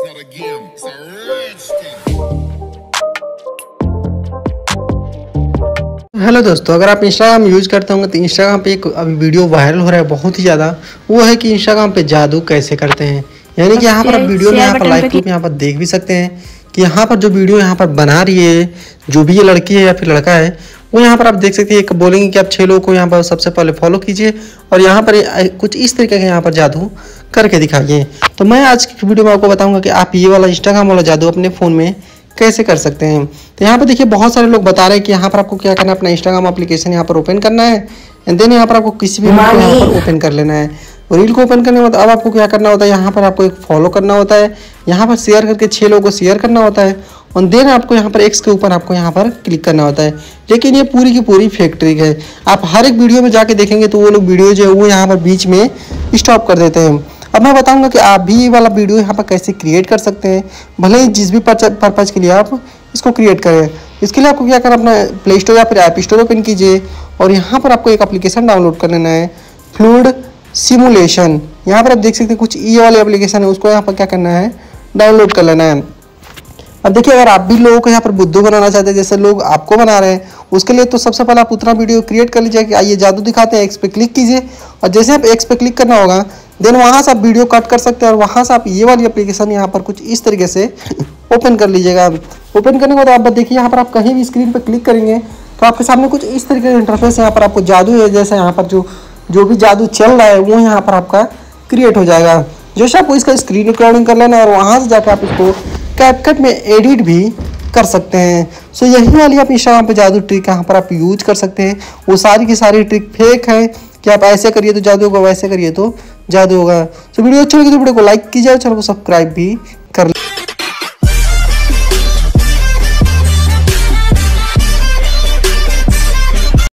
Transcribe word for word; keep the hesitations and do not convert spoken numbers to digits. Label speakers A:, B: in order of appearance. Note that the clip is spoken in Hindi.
A: हेलो दोस्तों, अगर आप इंस्टाग्राम यूज करते होंगे तो इंस्टाग्राम पे एक अभी वीडियो वायरल हो रहा है बहुत ही ज़्यादा। वो है कि इंस्टाग्राम पे जादू कैसे करते हैं। यानी कि यहाँ पर आप वीडियो में यहाँ पर लाइव प्रूफ यहाँ पर देख भी सकते हैं कि यहाँ पर जो वीडियो यहाँ पर बना रही है, जो भी ये लड़की है या फिर लड़का है, वो यहाँ पर आप देख सकते हैं। एक बोलेंगे कि आप छः लोगों को यहाँ पर सबसे पहले फॉलो कीजिए और यहाँ पर कुछ इस तरीके का यहाँ पर जादू करके दिखाइए। तो मैं आज की वीडियो में आपको बताऊंगा कि आप ये वाला इंस्टाग्राम वाला जादू अपने फ़ोन में कैसे कर सकते हैं। तो यहाँ पर देखिए बहुत सारे लोग बता रहे हैं कि यहाँ पर आपको क्या करना है, अपना इंस्टाग्राम एप्लीकेशन यहाँ पर ओपन करना है एंड देन यहाँ पर आपको किसी भी रील को यहाँ पर ओपन कर लेना है। रील को ओपन करने के बाद अब आपको क्या करना होता है, यहाँ पर आपको एक फॉलो करना होता है, यहाँ पर शेयर करके छः लोगों को शेयर करना होता है और देन आपको यहाँ पर एक्स के ऊपर आपको यहाँ पर क्लिक करना होता है। लेकिन ये पूरी की पूरी फेक ट्रिक है। आप हर एक वीडियो में जाके देखेंगे तो वो लोग वीडियो जो है वो यहाँ पर बीच में स्टॉप कर देते हैं। अब मैं बताऊंगा कि आप भी ये वाला वीडियो यहाँ पर कैसे क्रिएट कर सकते हैं, भले ही जिस भी पर्पज़ के लिए आप इसको क्रिएट करें। इसके लिए आपको क्या करना, अपना प्ले स्टोर या फिर ऐप स्टोर ओपन कीजिए और यहाँ पर आपको एक एप्लीकेशन डाउनलोड कर लेना है, फ्लूइड सिमुलेशन। यहाँ पर आप देख सकते हैं कुछ ये वाले एप्लीकेशन है, उसको यहाँ पर क्या करना है, डाउनलोड कर लेना है। अब देखिए अगर आप भी लोगों को यहाँ पर बुद्धू बनाना चाहते हैं जैसे लोग आपको बना रहे हैं, उसके लिए तो सबसे पहले आप उतना वीडियो क्रिएट कर लीजिए कि आइए जादू दिखाते हैं, एक्स पे क्लिक कीजिए और जैसे आप एक्स पे क्लिक करना होगा देन वहाँ से आप वीडियो कट कर सकते हैं और वहाँ से आप ये वाली एप्लीकेशन यहाँ पर कुछ इस तरीके से ओपन कर लीजिएगा। ओपन करने के बाद आप देखिए यहाँ पर आप कहीं भी स्क्रीन पर क्लिक करेंगे तो आपके सामने कुछ इस तरीके का इंटरफेस यहाँ पर आपको जादू है, जैसे यहाँ पर जो जो भी जादू चल रहा है वो यहाँ पर आपका क्रिएट हो जाएगा। जैसे आपको इसका स्क्रीन रिकॉर्डिंग कर लेना है और वहाँ से जाकर आप इसको कैपकट में एडिट भी कर सकते हैं। सो यही वाली आप इंस्टाग्राम पे जादू ट्रिक यहाँ पर आप यूज कर सकते हैं। वो सारी की सारी ट्रिक फेक है कि आप ऐसे करिए तो जादू होगा, वैसे करिए तो जादू होगा। सो वीडियो अच्छी लगी तो वीडियो को लाइक कीजिए और चैनल को सब्सक्राइब भी